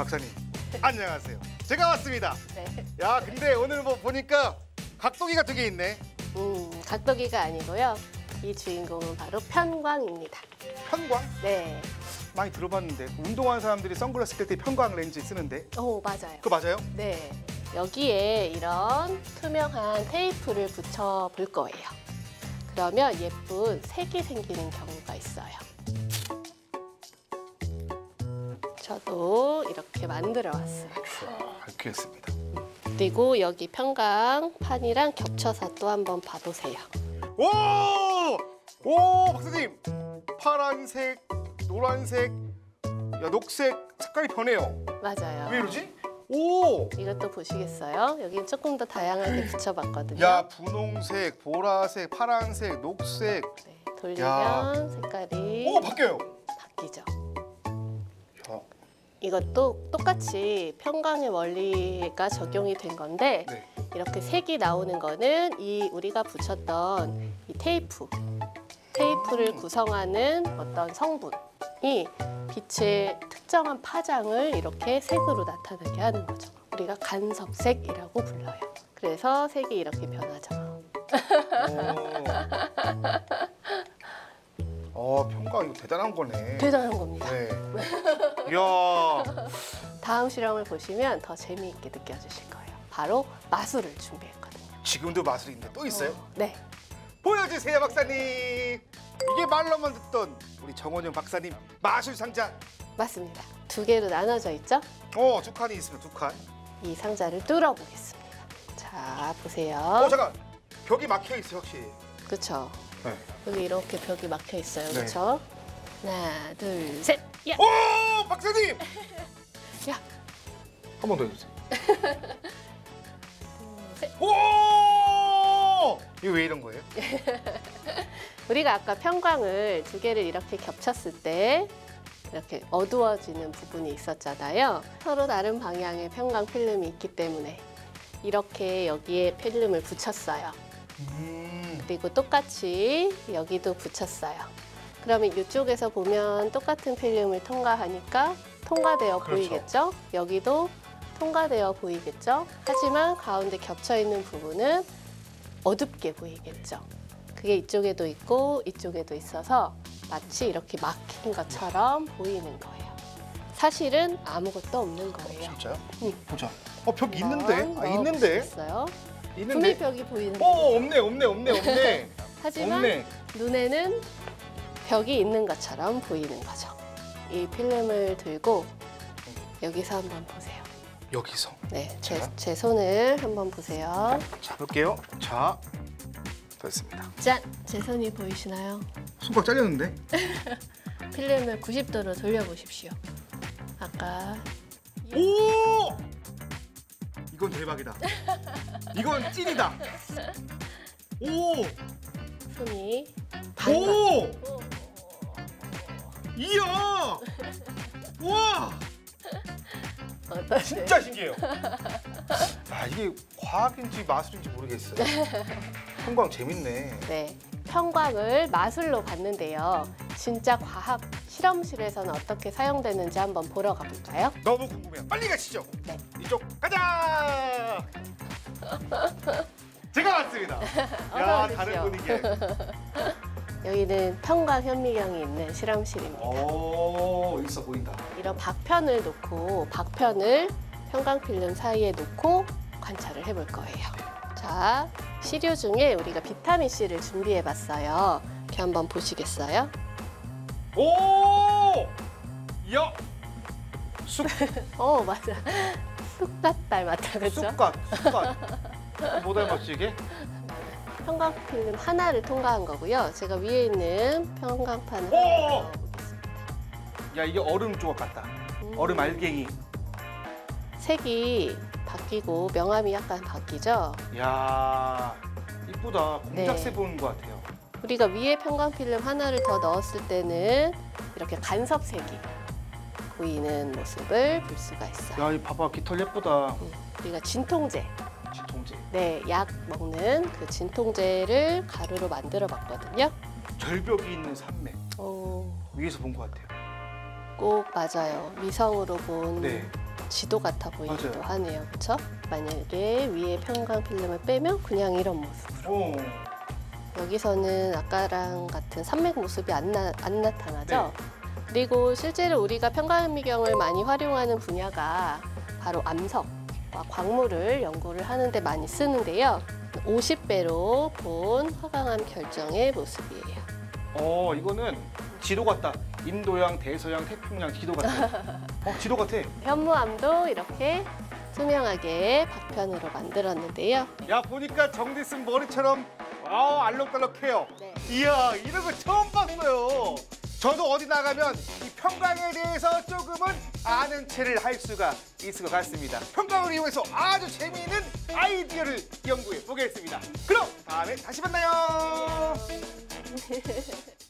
박사님, 안녕하세요. 제가 왔습니다. 네. 야, 근데 오늘 뭐 보니까 각도기가 두 개 있네. 각도기가 아니고요. 이 주인공은 바로 편광입니다. 편광? 네. 많이 들어봤는데 운동하는 사람들이 선글라스 낄 때 편광 렌즈 쓰는데. 맞아요. 그거 맞아요? 네. 여기에 이런 투명한 테이프를 붙여 볼 거예요. 그러면 예쁜 색이 생기는 경우가 있어요. 저도 이렇게 만들어 왔어요. 이렇게 했습니다. 그리고 여기 편광판이랑 겹쳐서 또 한번 봐보세요. 오! 오, 박사님! 파란색, 노란색, 야, 녹색 색깔이 변해요. 맞아요. 왜 이러지? 오! 이것도 보시겠어요? 여기 조금 더 다양하게 붙여봤거든요. 야, 분홍색, 보라색, 파란색, 녹색. 네, 돌리면 야. 색깔이 오, 바뀌어요. 바뀌죠. 야, 이것도 똑같이 편광의 원리가 적용이 된 건데 네. 이렇게 색이 나오는 거는 이 우리가 붙였던 이 테이프를 구성하는 어떤 성분이 빛의 특정한 파장을 이렇게 색으로 나타나게 하는 거죠. 우리가 간섭색이라고 불러요. 그래서 색이 이렇게 변하죠. 평가 이거 대단한 거네. 대단한 겁니다. 네. 이야. 다음 실험을 보시면 더 재미있게 느껴지실 거예요. 바로 마술을 준비했거든요. 지금도 마술이 있는데 또 있어요? 네. 보여주세요, 박사님. 이게 말로만 듣던 우리 정원영 박사님 마술 상자. 맞습니다. 두 개로 나눠져 있죠? 두 칸이 있습니다, 두 칸. 이 상자를 뚫어보겠습니다. 자, 보세요. 잠깐. 벽이 막혀 있어요, 확실히. 그렇죠. 네. 여기 이렇게 벽이 막혀 있어요. 네. 그렇죠? 하나, 둘, 셋. 야! 오, 박사님. 야! 한 번 더 해주세요. 셋. 오! 이거 왜 이런 거예요? 우리가 아까 편광을 두 개를 이렇게 겹쳤을 때 이렇게 어두워지는 부분이 있었잖아요. 서로 다른 방향의 편광 필름이 있기 때문에 이렇게 여기에 필름을 붙였어요. 그리고 똑같이 여기도 붙였어요. 그러면 이쪽에서 보면 똑같은 필름을 통과하니까 통과되어 그렇죠. 보이겠죠? 여기도 통과되어 보이겠죠? 하지만 가운데 겹쳐 있는 부분은 어둡게 보이겠죠? 그게 이쪽에도 있고 이쪽에도 있어서 마치 이렇게 막힌 것처럼 보이는 거예요. 사실은 아무것도 없는 거예요. 진짜요? 응. 보자. 벽 있는데? 있는데? 있어요. 있는데? 구미벽이 보이는 없네. 하지만 없네. 눈에는 벽이 있는 것처럼 보이는 거죠. 이 필름을 들고 여기서 한번 보세요. 여기서. 네, 제가? 제 손을 한번 보세요. 잡을게요. 자, 됐습니다. 짠! 제 손이 보이시나요? 손가락 잘렸는데? 필름을 90도로 돌려보십시오. 아까 오! 이건 대박이다. 이건 찐이다. 오! 손이 오! 이야! 와! 어떠세요? 진짜 신기해요. 이게 과학인지 마술인지 모르겠어요. 편광 재밌네. 네, 편광을 마술로 봤는데요. 진짜 과학 실험실에서는 어떻게 사용되는지 한번 보러 가볼까요? 너무 궁금해요. 빨리 가시죠. 네. 이쪽 가자. 제가 왔습니다. 야, 어서 다른 오십시오. 분위기에. 여기는 편광 현미경이 있는 실험실입니다. 오, 있어 보인다. 이런 박편을 놓고 박편을 편광 필름 사이에 놓고 관찰을 해볼 거예요. 자, 시료 중에 우리가 비타민 C를 준비해봤어요. 이렇게 한번 보시겠어요? 오! 야! 쑥, 맞아. 쑥갓 닮았다, 그렇죠? 쑥갓. 뭐 닮았지 이게? 편광 필름 하나를 통과한 거고요. 제가 위에 있는 편광판을 오! 보겠습니다. 야, 이게 얼음 조각 같다. 얼음 알갱이. 색이 바뀌고 명암이 약간 바뀌죠? 야, 이쁘다. 공작새 네. 보는 것 같아요. 우리가 위에 편광 필름 하나를 더 넣었을 때는 이렇게 간섭색이 보이는 모습을 볼 수가 있어요. 야, 이 봐봐, 깃털 예쁘다. 우리가 진통제, 진통제. 네, 약 먹는 그 진통제를 가루로 만들어 봤거든요. 절벽이 있는 산맥. 오, 위에서 본 것 같아요. 꼭 맞아요. 위성으로 본 네. 지도 같아 보이기도 맞아요. 하네요. 그렇죠? 만약에 위에 편광 필름을 빼면 그냥 이런 모습으로. 오. 여기서는 아까랑 같은 산맥 모습이 안 나타나죠? 네. 그리고 실제로 우리가 편광미경을 많이 활용하는 분야가 바로 암석과 광물을 연구를 하는데 많이 쓰는데요. 50배로 본 화강암 결정의 모습이에요. 이거는 지도 같다. 인도양, 대서양, 태평양 지도 같아. 지도 같아. 현무암도 이렇게 투명하게 박편으로 만들었는데요. 야, 보니까 정디 쓴 머리처럼 알록달록해요. 네. 이야, 이런 거 처음 봤어요. 저도 어디 나가면 이 평강에 대해서 조금은 아는 체를 할 수가 있을 것 같습니다. 평강을 이용해서 아주 재미있는 아이디어를 연구해 보겠습니다. 그럼 다음에 다시 만나요.